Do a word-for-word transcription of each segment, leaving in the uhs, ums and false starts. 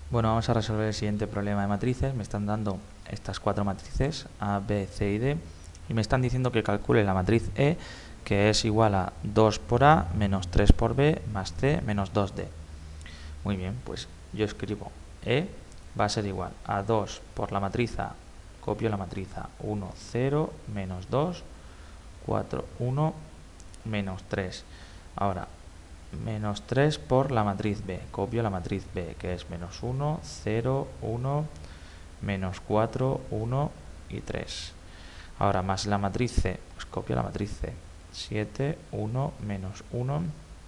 Bueno, vamos a resolver el siguiente problema de matrices. Me están dando estas cuatro matrices A, B, C y D y me están diciendo que calcule la matriz E, que es igual a dos por A menos tres por B más C menos dos D. Muy bien, pues yo escribo E va a ser igual a dos por la matriz A, copio la matriz A, uno, cero, menos dos, cuatro, uno, menos tres. Ahora, menos tres por la matriz B, copio la matriz B, que es menos uno, cero, uno, menos cuatro, uno y tres. Ahora, más la matriz C, pues copio la matriz C, siete, uno, menos uno,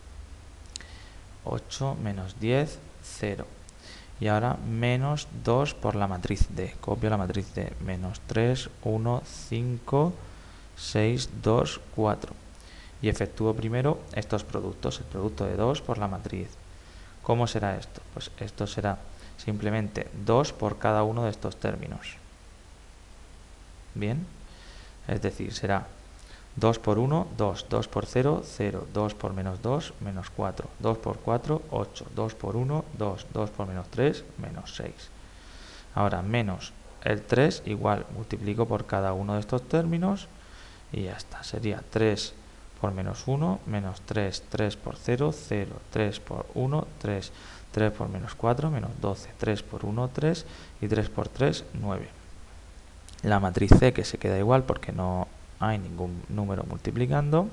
ocho, menos diez, cero. Y ahora menos dos por la matriz D, copio la matriz D, menos tres, uno, cinco, seis, dos, cuatro. Y efectúo primero estos productos, el producto de dos por la matriz. ¿Cómo será esto? Pues esto será simplemente dos por cada uno de estos términos. Bien, es decir, será dos por uno, dos, dos por cero, cero, dos por menos dos, menos cuatro, dos por cuatro, ocho, dos por uno, dos, dos por menos tres, menos seis. Ahora, menos el tres igual, multiplico por cada uno de estos términos y ya está, sería tres por menos uno, menos tres, tres por cero, cero, tres por uno, tres, tres por menos cuatro, menos doce, tres por uno, tres y tres por tres, nueve. La matriz C, que se queda igual porque no hay ningún número multiplicando,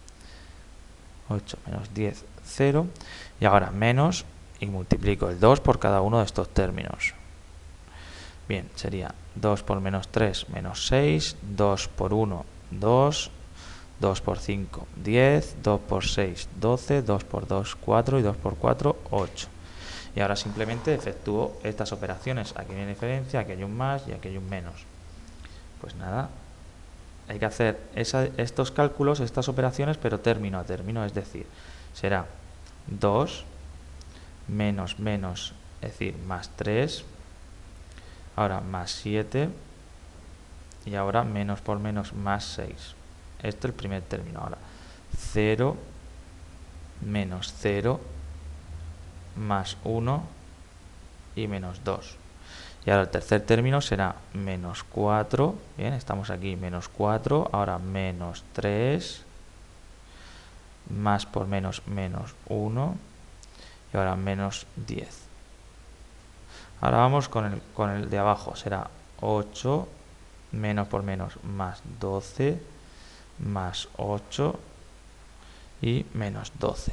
ocho menos diez, cero, y ahora menos, y multiplico el dos por cada uno de estos términos. Bien, sería dos por menos tres, menos seis, dos por uno, dos, dos por cinco, diez, dos por seis, doce, dos por dos, cuatro y dos por cuatro, ocho. Y ahora simplemente efectúo estas operaciones. Aquí hay una diferencia, aquí hay un más y aquí hay un menos. Pues nada, hay que hacer esa, estos cálculos, estas operaciones, pero término a término, es decir, será dos menos menos, es decir, más tres, ahora más siete y ahora menos por menos más seis. Esto es el primer término. Ahora cero menos cero más uno y menos dos. Y ahora el tercer término será menos cuatro. Bien, estamos aquí, menos cuatro. Ahora menos tres. Más por menos, menos uno. Y ahora menos diez. Ahora vamos con el, con el de abajo. Será ocho. Menos por menos, más doce. Más ocho. Y menos doce.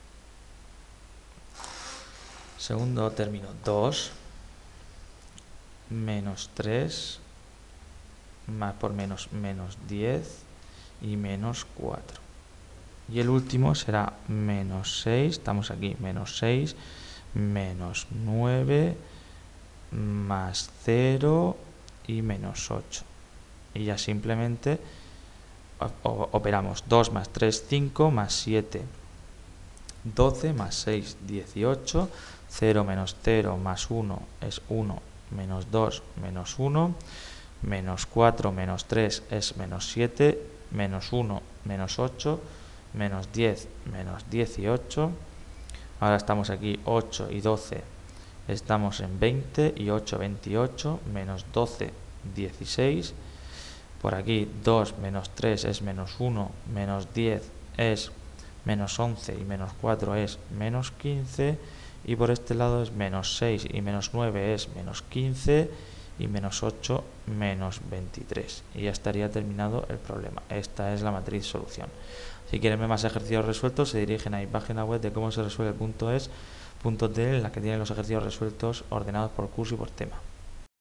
Segundo término, dos. Menos tres, más por menos, menos diez y menos cuatro. Y el último será menos seis, estamos aquí, menos seis, menos nueve, más cero y menos ocho. Y ya simplemente operamos dos más tres, cinco, más siete, doce, más seis, dieciocho, cero menos cero más uno es uno, menos dos, menos uno, menos cuatro, menos tres es menos siete, menos uno, menos ocho, menos diez, menos dieciocho. Ahora estamos aquí, ocho y doce, estamos en veinte, y ocho, veintiocho, menos doce, dieciséis. Por aquí, dos menos tres es menos uno, menos diez es menos once, y menos cuatro es menos quince. Y por este lado es menos seis y menos nueve es menos quince y menos ocho menos veintitrés. Y ya estaría terminado el problema. Esta es la matriz solución. Si quieren ver más ejercicios resueltos, se dirigen a mi página web de cómo se resuelve punto es punto t, en la que tienen los ejercicios resueltos ordenados por curso y por tema.